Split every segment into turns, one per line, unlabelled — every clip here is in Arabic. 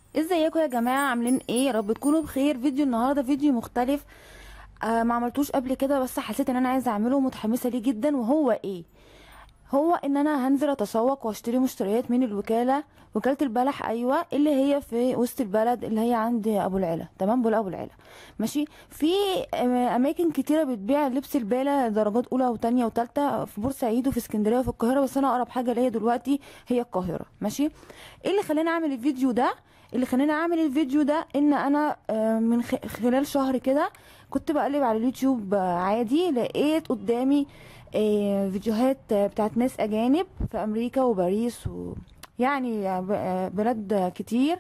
ازيكم يا جماعه؟ عاملين ايه؟ يا رب تكونوا بخير. فيديو النهارده فيديو مختلف. ما عملتوش قبل كده، بس حسيت ان انا عايزه اعمله ومتحمسه ليه جدا. وهو ايه؟ هو ان انا هنزل اتسوق واشتري مشتريات من وكاله البلح، ايوه، اللي هي في وسط البلد، اللي هي عند ابو العلا. تمام، بولا ابو العلا. ماشي. في اماكن كتيره بتبيع لبس الباله درجات اولى وتانية وتالتة في بورسعيد وفي اسكندريه وفي القاهره، بس انا اقرب حاجه ليا دلوقتي هي القاهره. ماشي. ايه اللي خلاني اعمل الفيديو ده؟ ان انا من خلال شهر كده كنت بقلب على اليوتيوب عادي، لقيت قدامي فيديوهات بتاعت ناس اجانب في امريكا وباريس يعني بلاد كتير،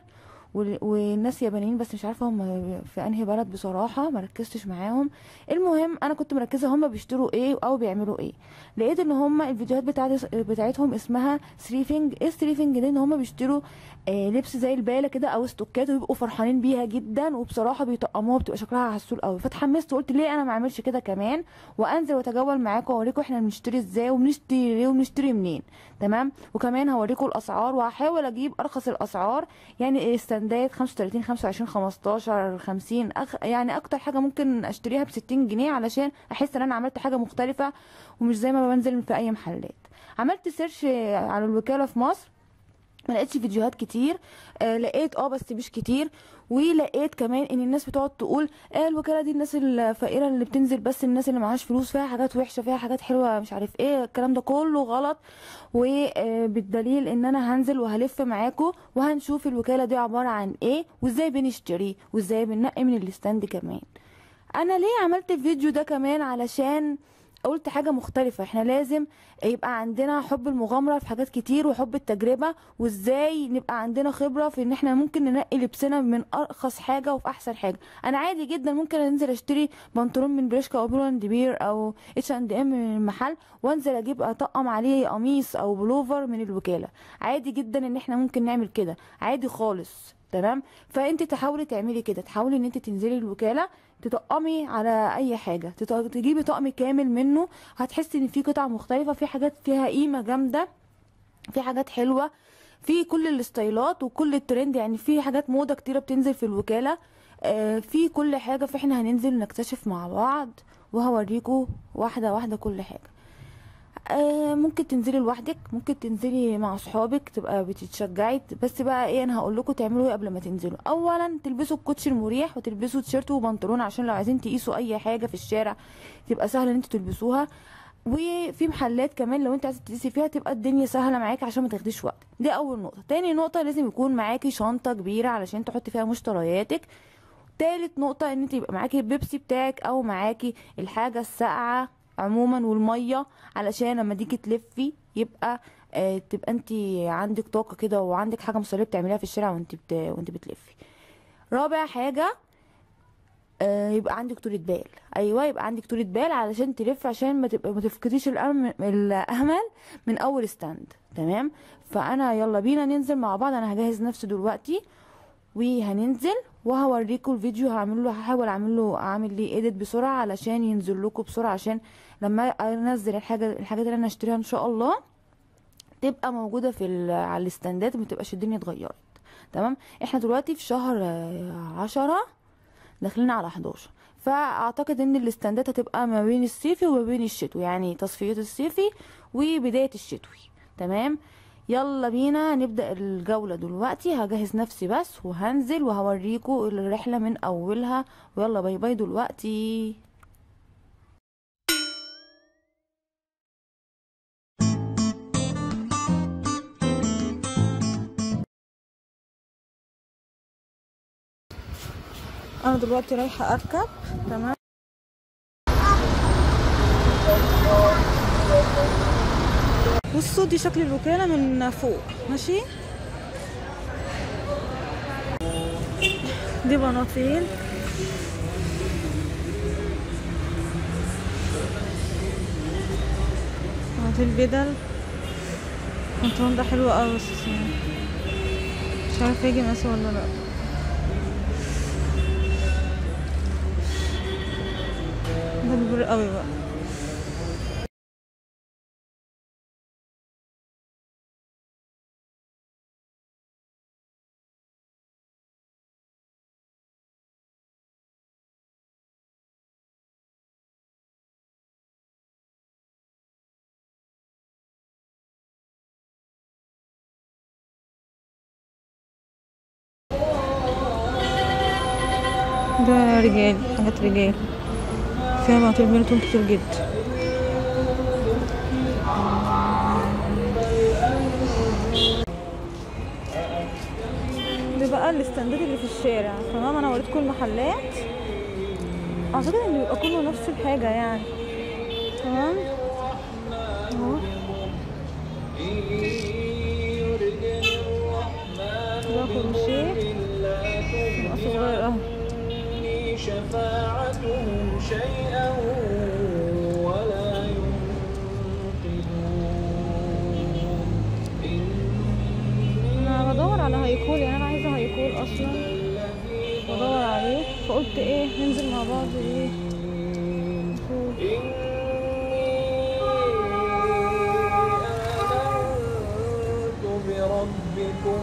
والناس يابانيين، بس مش عارفه هم في انهي بلد بصراحه، ما ركزتش معاهم. المهم انا كنت مركزه هم بيشتروا ايه او بيعملوا ايه. لقيت ان هم الفيديوهات بتاعتهم اسمها ثريفنج. ايه ثريفنج ده؟ ان هم بيشتروا لبس زي الباله كده او استوكات، ويبقوا فرحانين بيها جدا، وبصراحه بيطقموها بتبقى شكلها عسول قوي. فاتحمست وقلت ليه انا ما اعملش كده كمان، وانزل واتجول معاكم واوريكم احنا بنشتري ازاي وبنشتري ليه وبنشتري منين. تمام. وكمان هوريكم الاسعار، وهحاول اجيب ارخص الاسعار. يعني استندات 35 25 15 50 يعني اكتر حاجه ممكن اشتريها ب60 جنيه، علشان احس ان انا عملت حاجه مختلفه ومش زي ما بنزل في اي محلات. عملت سيرش على الوكاله في مصر، ما لقيتش فيديوهات كتير. لقيت بس مش كتير. ولقيت كمان ان الناس بتقعد تقول الوكاله دي الناس الفقيره اللي بتنزل، بس الناس اللي معاش فلوس، فيها حاجات وحشه فيها حاجات حلوه، مش عارف ايه الكلام ده كله غلط. وبالدليل ان انا هنزل وهلف معاكم وهنشوف الوكاله دي عباره عن ايه، وازاي بنشتري وازاي بننقي من الستاند كمان. انا ليه عملت الفيديو ده كمان؟ علشان قلت حاجة مختلفة. احنا لازم يبقى عندنا حب المغامرة في حاجات كتير، وحب التجربة، وازاي نبقى عندنا خبرة في ان احنا ممكن ننقي لبسنا من ارخص حاجة وفي احسن حاجة. انا عادي جدا ممكن انزل اشتري بنطلون من بريشكا او بولاند بير او H&M من المحل، وانزل اجيب اطقم عليه قميص او بلوفر من الوكالة. عادي جدا ان احنا ممكن نعمل كده، عادي خالص. تمام. فانت تحاولي تعملي كده، تحاولي ان انت تنزلي الوكالة، تطقمي على اي حاجه، تجيبي طقم كامل منه. هتحسي ان في قطع مختلفه، في حاجات فيها قيمه جامده، في حاجات حلوه، في كل الستايلات وكل الترند. يعني في حاجات موضه كتيره بتنزل في الوكاله، في كل حاجه. فاحنا هننزل نكتشف مع بعض، وهوريكم واحده واحده كل حاجه. ممكن تنزلي لوحدك، ممكن تنزلي مع اصحابك، تبقى بتتشجعي. بس بقى ايه، انا هقول لكم تعملوا ايه قبل ما تنزلوا. اولا تلبسوا الكوتشي المريح، وتلبسوا تيشيرت وبنطلون، عشان لو عايزين تقيسوا اي حاجه في الشارع تبقى سهله ان انتوا تلبسوها. وفي محلات كمان لو انت عايزه تقيسي فيها تبقى الدنيا سهله معاكي عشان ما تاخديش وقت. دي اول نقطه. تاني نقطه، لازم يكون معاكي شنطه كبيره علشان تحطي فيها مشترياتك. تالت نقطة، ان انت يبقى معاكي البيبسي بتاعك او معاكي الحاجة الساقعة عموما، والمية، علشان لما تيجي تلفي يبقى تبقى انت عندك طاقة كده، وعندك حاجة مسلية بتعمليها في الشارع وانت بتلفي. رابع حاجة، يبقى عندك طولة بال. ايوه، يبقى عندك طولة بال علشان تلف، عشان ما تفقديش الامل من اول ستاند. تمام. فانا يلا بينا ننزل مع بعض. انا هجهز نفسي دلوقتي وهننزل، وهوريكم الفيديو. هحاول اعمل ليه ايديت بسرعه علشان ينزل لكم بسرعه، عشان لما انزل الحاجات اللي انا اشتريها ان شاء الله تبقى موجوده على الاستندات، وما تبقاش الدنيا اتغيرت. تمام. احنا دلوقتي في شهر 10، داخلين على 11. فاعتقد ان الاستندات هتبقى ما بين الصيفي وما بين الشتوي، يعني تصفيات الصيفي وبدايه الشتوي. تمام. يلا بينا نبدأ الجولة دلوقتي. هجهز نفسي بس وهنزل وهوريكم الرحلة من أولها. ويلا باي باي دلوقتي. أنا دلوقتي رايحة أركب. تمام. بصوا دي شكل الوكالة من فوق. ماشي. دي بناطيل، بدل. البنطلون ده حلو اوي، بس يعني مش عارفه يجي مقاسه ولا لا. ده كبير قوي بقى. ده رجال، حاجات رجال فيها بناطيل بنتهم كتير جدا. ده بقى الاستندات اللي في الشارع. تمام، انا وريتكم المحلات، اعتقد ان بيبقى كله نفس الحاجه يعني. تمام اهو، ده كروشيه مقص صغير اهو. شفاعتهم شيئا ولا ينقذون. انا بدور على هيكول، يعني انا عايزه هيكول اصلا بدور عليه، فقلت ايه ننزل مع بعض ايه نشوف. بربكم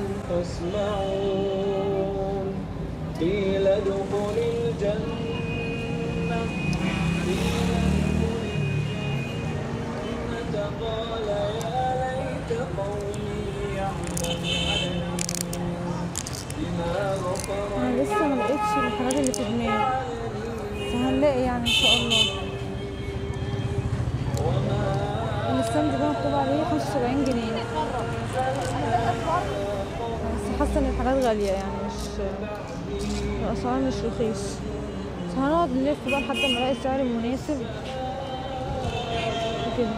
فاسمعون قيل ادخل الجنة قال يا ليت قومي يعلمون بما غفر. انا لسه ما لقيتش الحاجات اللي في دماغي، بس هنلاقي يعني ان شاء الله. الستاند ده مكتوب عليه 75 جنيه، بس حاسه ان الحاجات غاليه يعني، مش الاسعار مش رخيص. بس هنقعد نلف بقى لحد ما نلاقي السعر المناسب وكده.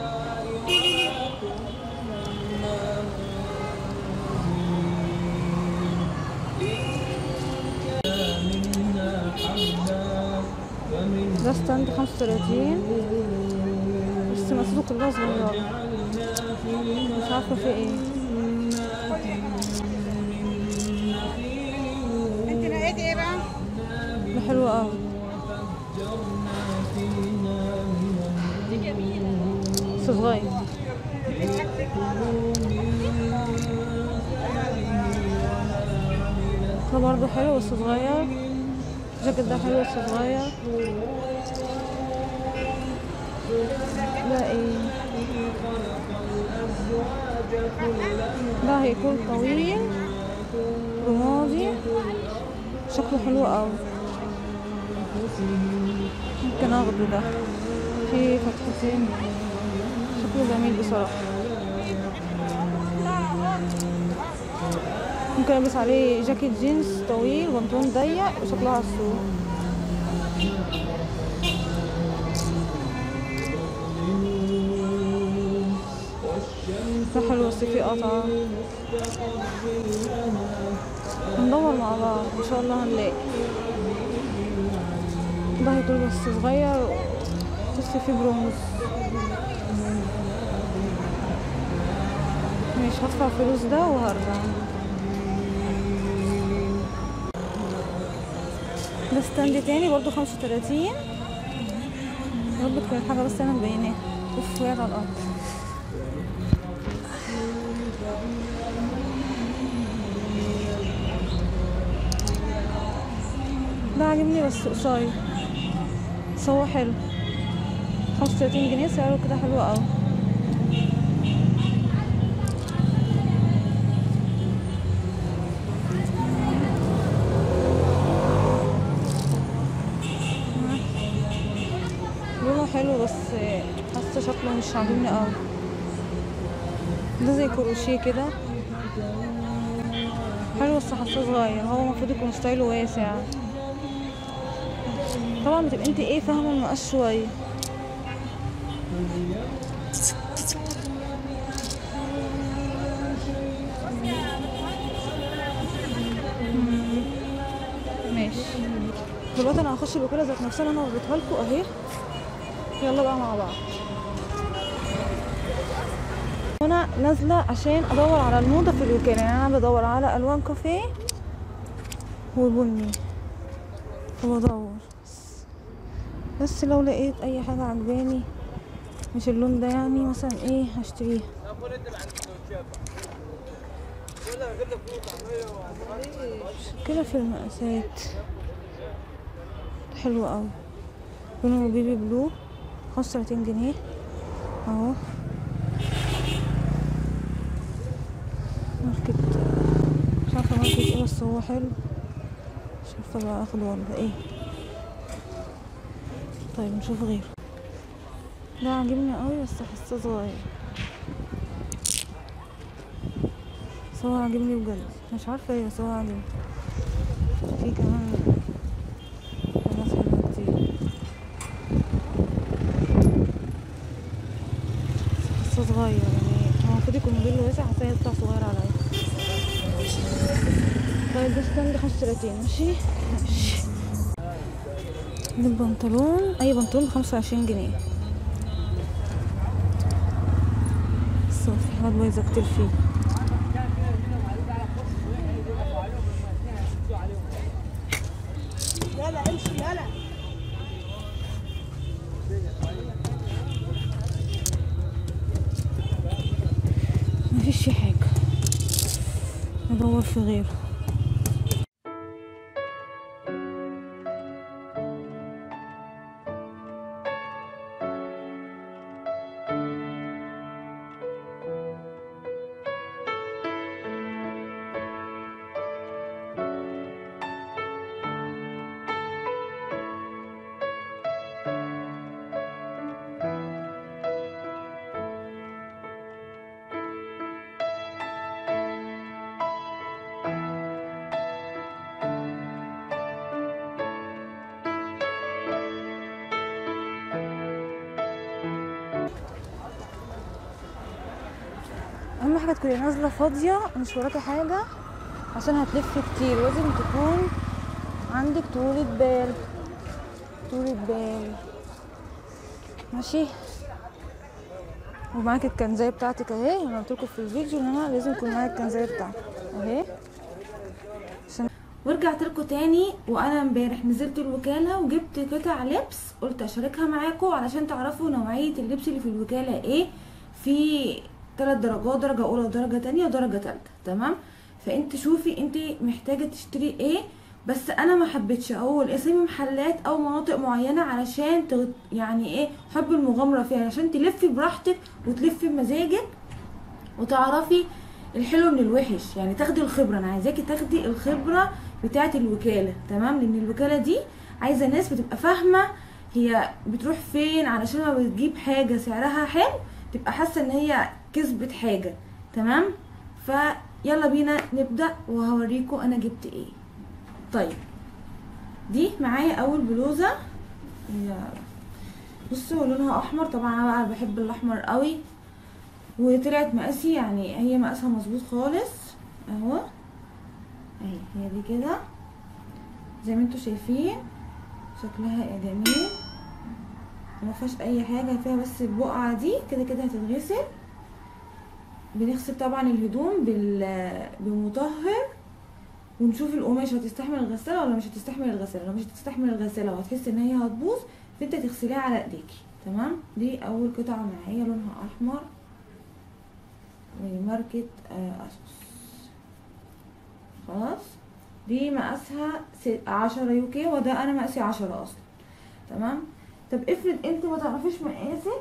ده ستاند 35 بس مسافته كلها صغيرة، مش عارفة في ايه.
انت لقيت ايه بقى؟
ده حلو اوي، بس صغير. ده برضه حلو بس صغير. الجاكيت ده حلو بس صغير. ده ايه؟ ده هيكون طويل رمادي، شكله حلو اوي، ممكن اخده. ده فيه فتحتين، شكله جميل بصراحة. ممكن البس عليه جاكيت جينز طويل، بنطلون ضيق، وشكله عسول. ده حلو بس فيه قطعة. هندور مع بعض ان شاء الله هنلاقي. ده هيكون بس صغير، بس فيه برونز. مش هدفع فلوس ده وهرجع. ده ستاند تاني برضو 35. يا رب تكون الحاجة بس انا مبيناها. اوف، وقعت على الارض. ده عاجبني بس قصير، بس هو حلو. 35 جنيه سعره كده حلو اوي. لونه حلو بس حاسه شكله مش عاجبني اوي. ده زي كروشيه كده، حلو بس حاسه صغير. هو المفروض يكون ستايله واسع. طبعا بتبقى انت ايه فاهمه المقاس شويه. ماشي، دلوقتي انا هخش الوكاله ذات نفسها اللي انا وريتها لكم اهي. يلا بقى مع بعض. وانا نازله عشان ادور على الموضه في الوكاله، يعني انا بدور على الوان كافيه وبني، فبدور بس لو لقيت اي حاجه عجباني مش اللون ده يعني مثلا ايه هشتريها. كده في المقاسات حلوة اوي. لونه بيبي بلو، 35 جنيه اهو. ماركت، مش عارفة ماركت ايه بس هو حلو مش عارفه بقى اخده ولا ايه. طيب نشوف غيره. ده عاجبني قوي بس حاسه صغير، بس هو عاجبني بجد، مش عارفه ايه بس هو عاجبني. في كمان حاجات حلوه كتير، حاسه صغير يعني. هو المفروض يكون موديل واسع، حاسه يطلع صغير عليا. طيب ده ستاند 35. ماشي ماشي. البنطلون، اي بنطلون ب25 جنيه. بس في حاجات بايظه كتير فيه.
يلا امشي يلا.
مفيش فيه حاجه، ندور في غيره. اهم حاجه تكوني نازله فاضيه، مش وراكي حاجه، عشان هتلفي كتير. لازم تكون عندك طولة بال، طولة بال. ماشي. ومعاكي الكنزايه بتاعتك اهي. انا قلتلكوا في الفيديو ان انا لازم يكون معايا الكنزايه بتاعتي اهي. ورجعت لكم تاني. وانا امبارح نزلت الوكاله وجبت قطع لبس، قلت اشاركها معاكم علشان تعرفوا نوعيه اللبس اللي في الوكاله ايه. في 3 درجات، درجه اولى ودرجه تانية ودرجه تالتة، تمام. فانت شوفي انت محتاجه تشتري ايه. بس انا ما حبيتش اقول اسامي محلات او مناطق معينه علشان يعني ايه، حب المغامره فيها، عشان تلفي براحتك وتلفي بمزاجك وتعرفي الحلو من الوحش، يعني تاخدي الخبره. انا عايزاكي تاخدي الخبره بتاعه الوكاله، تمام. لان الوكاله دي عايزه ناس بتبقى فاهمه هي بتروح فين، علشان لما بتجيب حاجه سعرها حلو تبقى حاسه ان هي كسبت حاجه، تمام. فيلا بينا نبدا وهوريكم انا جبت ايه. طيب دي معايا اول بلوزه، بصوا لونها احمر. طبعا انا بقى بحب الاحمر قوي، وطلعت مقاسي، يعني هي مقاسها مظبوط خالص اهو. اهي هي دي كده زي ما انتوا شايفين، شكلها جميل، ما فيهاش اي حاجه فيها، بس البقعه دي كده كده هتتغسل. بنغسل طبعا الهدوم بمطهر، ونشوف القماش هتستحمل الغساله ولا مش هتستحمل الغساله. لو مش هتستحمل الغساله وهتحس ان هي هتبوظ، فانت تغسليها على ايديكي، تمام. دي اول قطعه معايا، لونها احمر ماركه اسوس. خلاص دي مقاسها 10 يوكي، وده انا مقاسي 10 اصلا، تمام. طب افرض انت ما تعرفيش مقاسك،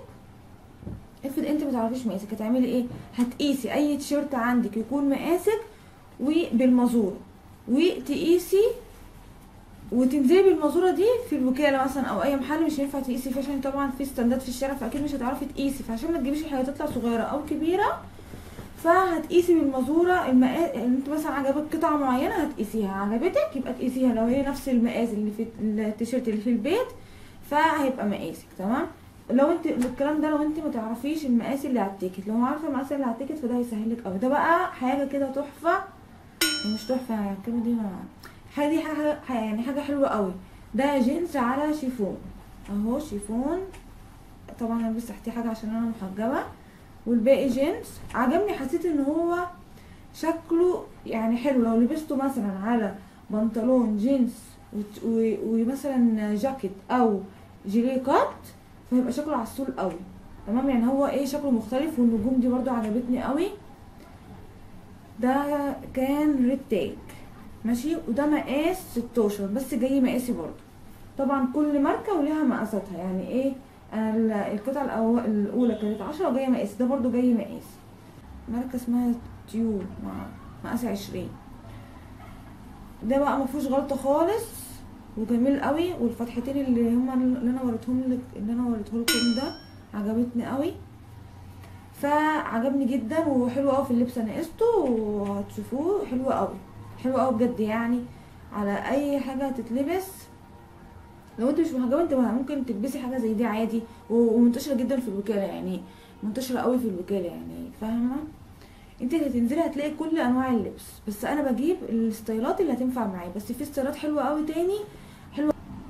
هتعملي ايه؟ هتقيسي اي تيشيرت عندك يكون مقاسك وبالمازوره، وتقيسي وتنزلي بالمازوره دي في الوكاله مثلا او اي محل. مش هينفع تقيسي فيه عشان طبعا في ستاندات في الشارع، فاكيد مش هتعرفي تقيسي، فعشان ما تجيبيش الحاجه تطلع صغيره او كبيره، فهتقيسي بالمازوره المقاس. انت مثلا عجبك قطعه معينه هتقيسيها، عجبتك يبقى تقيسيها. لو هي نفس المقاس اللي في التيشيرت اللي في البيت فهيبقى مقاسك، تمام. لو انت الكلام ده، لو انت ما تعرفيش المقاس اللي على التيكت، لو عارفه المقاس اللي على التيكت فده هيسهلك قوي. ده بقى حاجه كده تحفه، مش تحفه يعني الكلمه دي، حاجه دي يعني حاجه حلوه قوي. ده جينز على شيفون اهو، شيفون. طبعا انا لبست تحتيه حاجه عشان انا محجبه، والباقي جينز. عجبني، حسيت ان هو شكله يعني حلو. لو لبسته مثلا على بنطلون جينز ومثلا جاكيت او جيليه كات، فهيبقى شكله عسول قوي، تمام. يعني هو ايه، شكله مختلف. والنجوم دي برضو عجبتني قوي. ده كان ريد تاج، ماشي. وده مقاس 16 بس جاي مقاسي برضو. طبعا كل ماركه وليها مقاساتها، يعني ايه، انا القطعه الاولى كانت 10 وجايه مقاسي، ده برضو جاي مقاسي. ماركه اسمها تيو، مقاسي 20. ده بقى مفيهوش غلطه خالص وجميل قوي. والفتحتين اللي هما اللي انا وريتهم لكم ده عجبتني قوي، فعجبني جدا وحلو قوي في اللبس. انا قسته وهتشوفوه حلو قوي، حلو قوي بجد يعني على اي حاجه تتلبس. لو انت مش محجبه انت ممكن تلبسي حاجه زي دي عادي، ومنتشره جدا في الوكاله، يعني منتشره قوي في الوكاله يعني فاهمه. انت اللي هتنزلي هتلاقي كل انواع اللبس، بس انا بجيب الستايلات اللي هتنفع معايا، بس في ستايلات حلوه قوي تاني حلوه.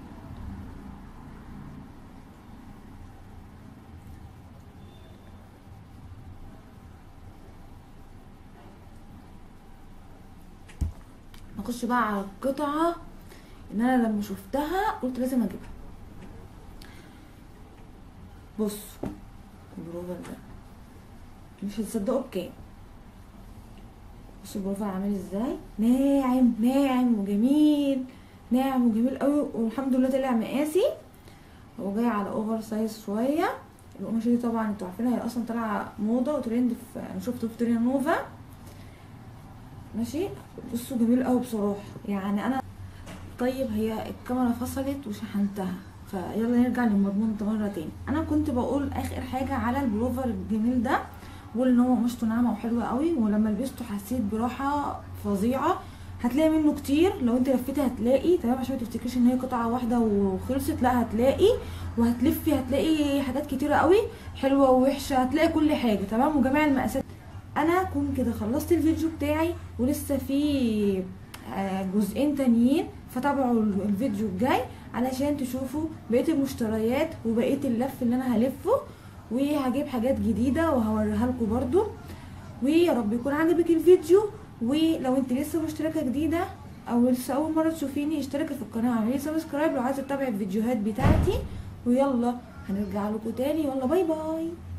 نخش بقى على القطعه ان انا لما شفتها قلت لازم اجيبها. بصوا البروفر ده مش هتصدقوا بكام. بصوا البروفر عامل ازاي، ناعم ناعم وجميل، ناعم وجميل قوي، والحمد لله طلع مقاسي. هو جاي على اوفر سايز شويه. القماشه دي طبعا انتوا عارفينها، هي اصلا طالعه موضه وترند، في انا شفته في ترند نوفا ماشي. بصوا جميل قوي بصراحه يعني انا. طيب هي الكاميرا فصلت وشحنتها، فيلا نرجع للمضمون ده مره تاني. انا كنت بقول اخر حاجه على البلوفر الجميل ده، بقول ان هو قماشته ناعمه وحلوه قوي، ولما لبسته حسيت براحه فظيعه. هتلاقي منه كتير لو انت لفيتي هتلاقي تمام، عشان ما تفتكريش ان هي قطعه واحده وخلصت، لا هتلاقي، وهتلفي هتلاقي حاجات كتيره قوي حلوه ووحشه، هتلاقي كل حاجه تمام وجميع المقاسات. انا كنت كده خلصت الفيديو بتاعي، ولسه في جزئين تانيين، فتابعوا الفيديو الجاي علشان تشوفوا بقيه المشتريات وبقيه اللف اللي انا هلفه، وهجيب حاجات جديده وهوريها لكم برضو. ويا رب يكون عجبك الفيديو، ولو انت لسه مشتركه جديده او لسه اول مره تشوفيني اشتركي في القناه واعملي سبسكرايب لو عايزه تتابعي الفيديوهات بتاعتي. ويلا هنرجع لكم تاني، يلا باي باي.